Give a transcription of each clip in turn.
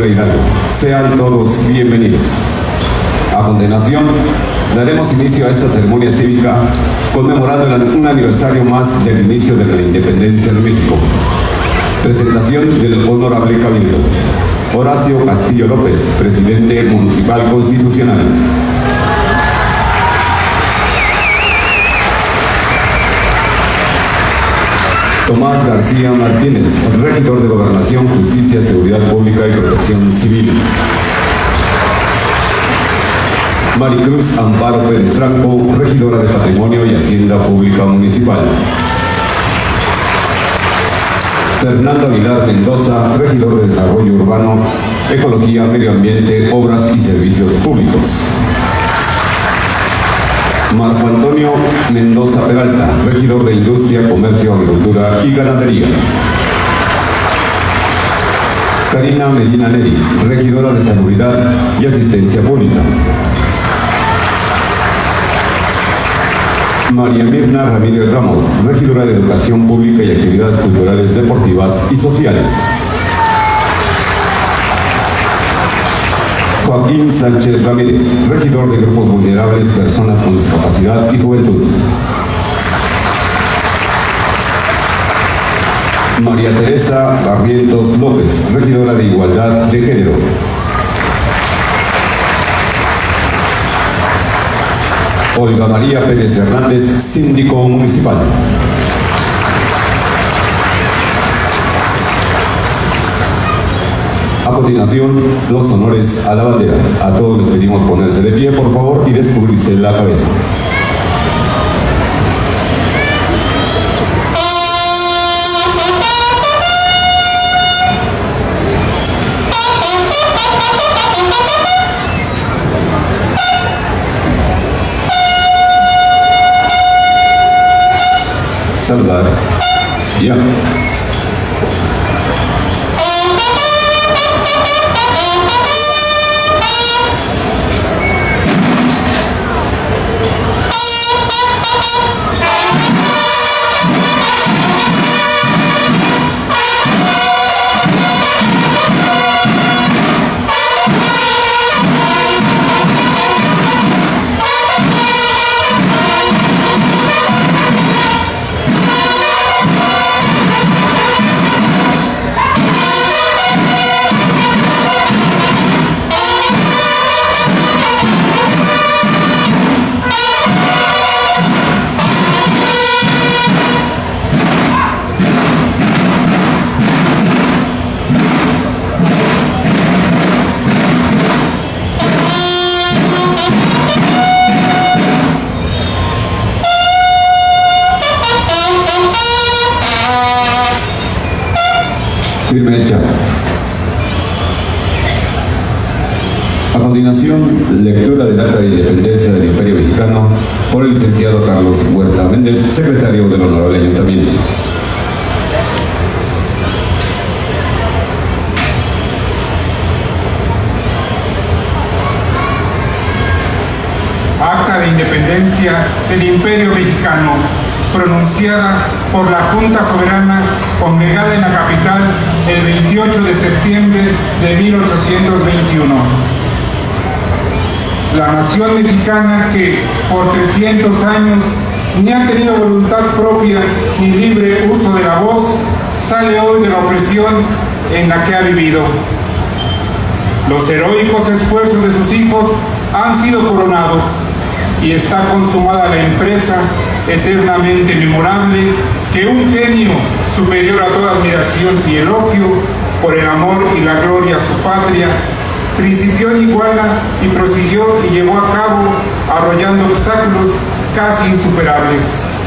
de Hidalgo. Sean todos bienvenidos. A continuación, daremos inicio a esta ceremonia cívica conmemorando un aniversario más del inicio de la independencia de México. Presentación del Honorable Cabildo. Horacio Castillo López, Presidente Municipal Constitucional. Tomás García Martínez, Regidor de Gobernación, Justicia, Seguridad Pública y Protección Civil. Maricruz Amparo Pérez Franco, Regidora de Patrimonio y Hacienda Pública Municipal. Fernando Aguilar Mendoza, Regidor de Desarrollo Urbano, Ecología, Medio Ambiente, Obras y Servicios Públicos. Marco Antonio Mendoza Peralta, Regidor de Industria, Comercio, Agricultura y Ganadería. Karina Medina Neri, Regidora de Salubridad y Asistencia Pública. María Mirna Ramírez Ramos, Regidora de Educación Pública y Actividades Culturales, Deportivas y Sociales. Joaquín Sánchez Ramírez, Regidor de Grupos Vulnerables, Personas con Discapacidad y Juventud. María Teresa Barrientos López, Regidora de Igualdad de Género. Olga María Pérez Hernández, Síndico Municipal. A continuación, los honores a la bandera. A todos les pedimos ponerse de pie, por favor, y descubrirse la cabeza. Saludar. Ya. A continuación, lectura del Acta de Independencia del Imperio Mexicano por el licenciado Carlos Huerta Méndez, secretario del Honorable Ayuntamiento. Acta de Independencia del Imperio Mexicano, pronunciada por la Junta Soberana congregada en la capital el 28 de septiembre de 1821. La nación mexicana que por 300 años ni ha tenido voluntad propia ni libre uso de la voz, sale hoy de la opresión en la que ha vivido. Los heroicos esfuerzos de sus hijos han sido coronados y está consumada la empresa eternamente memorable que un genio superior a toda admiración y elogio por el amor y la gloria a su patria principió en Iguala y prosiguió y llevó a cabo arrollando obstáculos casi insuperables.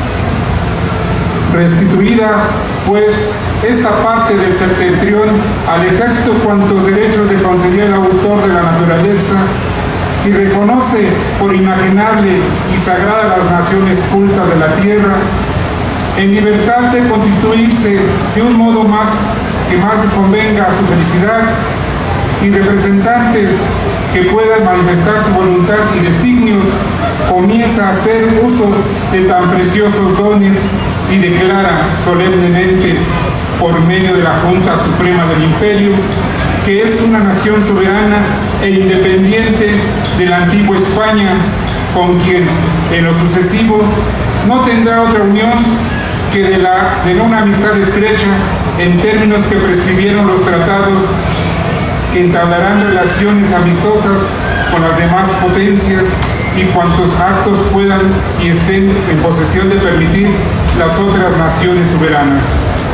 Restituida, pues, esta parte del septentrión al ejército cuantos derechos le concedió el autor de la naturaleza y reconoce por inajinable y sagrada las naciones cultas de la tierra, en libertad de constituirse de un modo que más convenga a su felicidad, y representantes que puedan manifestar su voluntad y designios, comienza a hacer uso de tan preciosos dones y declara solemnemente por medio de la Junta Suprema del Imperio que es una nación soberana e independiente de la antigua España, con quien en lo sucesivo no tendrá otra unión que de una amistad estrecha en términos que prescribieron los tratados que entablarán relaciones amistosas con las demás potencias y cuantos actos puedan y estén en posesión de permitir las otras naciones soberanas,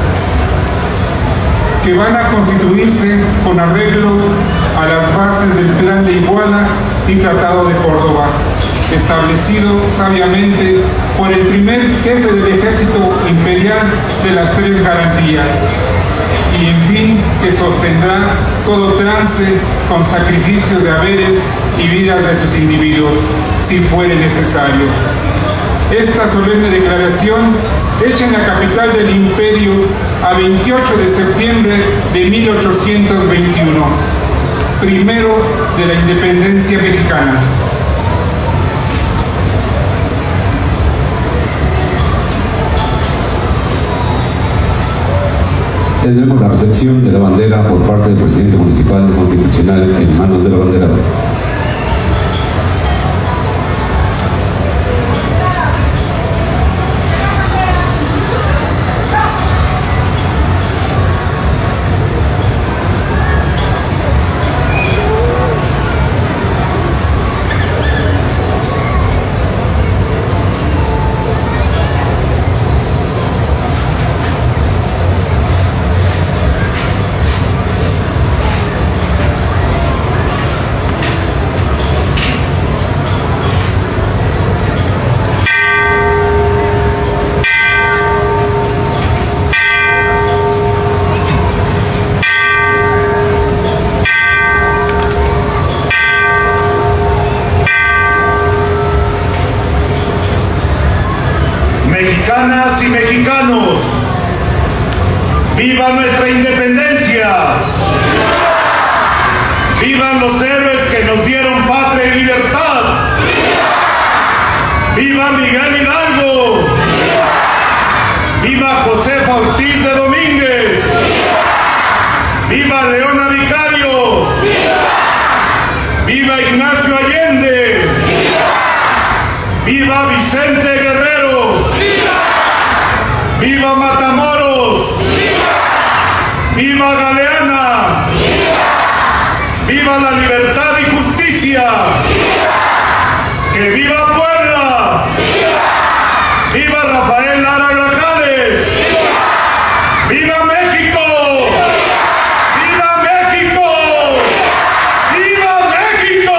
que van a constituirse con arreglo a las bases del Plan de Iguala y Tratado de Córdoba, establecido sabiamente por el primer jefe del ejército imperial de las tres garantías, y en fin que sostendrá todo trance con sacrificios de haberes y vidas de sus individuos, si fuere necesario. Esta solemne declaración, hecha en la capital del imperio a 28 de septiembre de 1821, primero de la independencia mexicana. Tendremos la recepción de la bandera por parte del presidente municipal constitucional en manos del abanderado. Mexicanas y mexicanos, ¡viva nuestra independencia! ¡Vivan los héroes que nos dieron patria y libertad! ¡Viva Miguel Hidalgo! ¡Viva Josefa Ortiz de Domínguez! ¡Viva Leona Vicario! ¡Viva Ignacio Allende! ¡Viva Vicente Guerrero! ¡Viva Matamoros! ¡Viva Galeana! ¡Viva la libertad y justicia! ¡Que viva Puebla! ¡Viva Rafael Lara Grajales! ¡Viva México! ¡Viva México! ¡Viva México!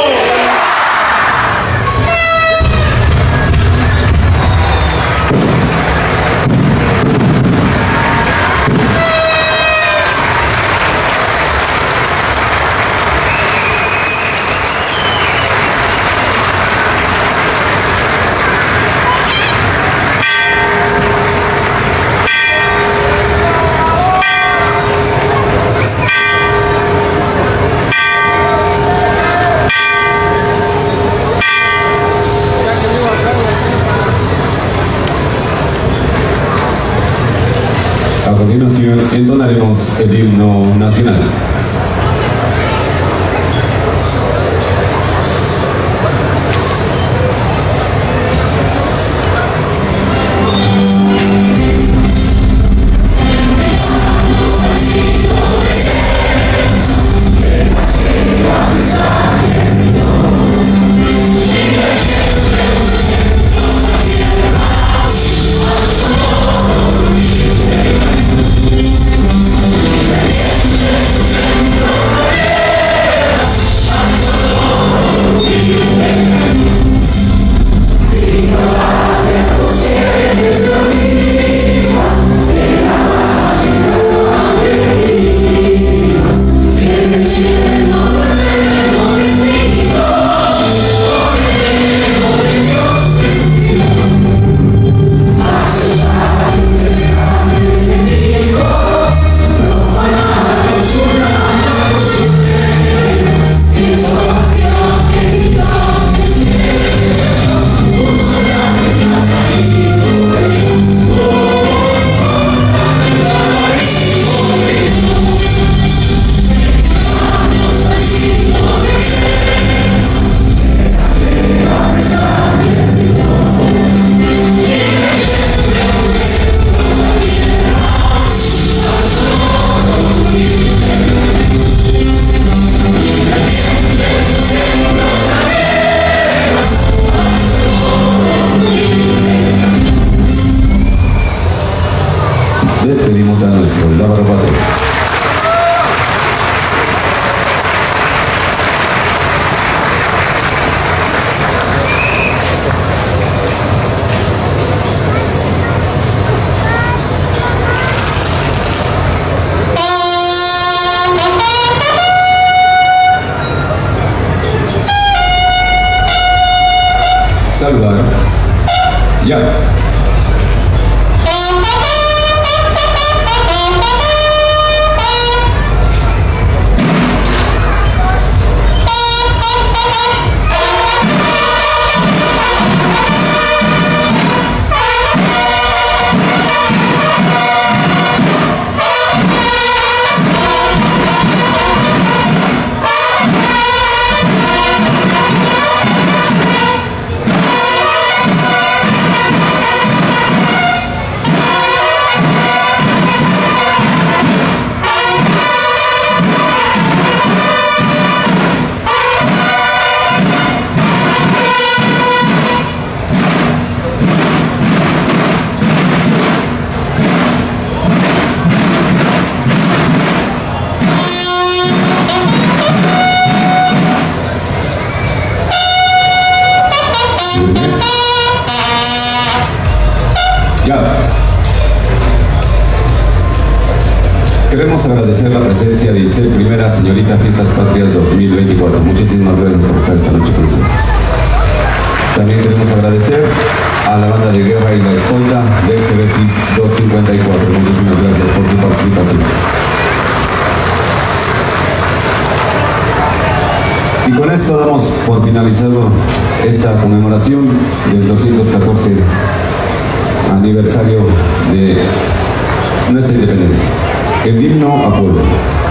A continuación, entonaremos el himno nacional. Thank you. Recibimos a nuestro lábaro patrón. Saludar. Ya. Ya. Queremos agradecer la presencia de Itzel Primera, señorita Fiestas Patrias 2024. Muchísimas gracias por estar esta noche con nosotros. También queremos agradecer a la banda de guerra y la escolta del CBTIS 254. Muchísimas gracias por su participación. Y con esto damos por finalizado esta conmemoración del 214 aniversario de nuestra independencia. El himno a pueblo.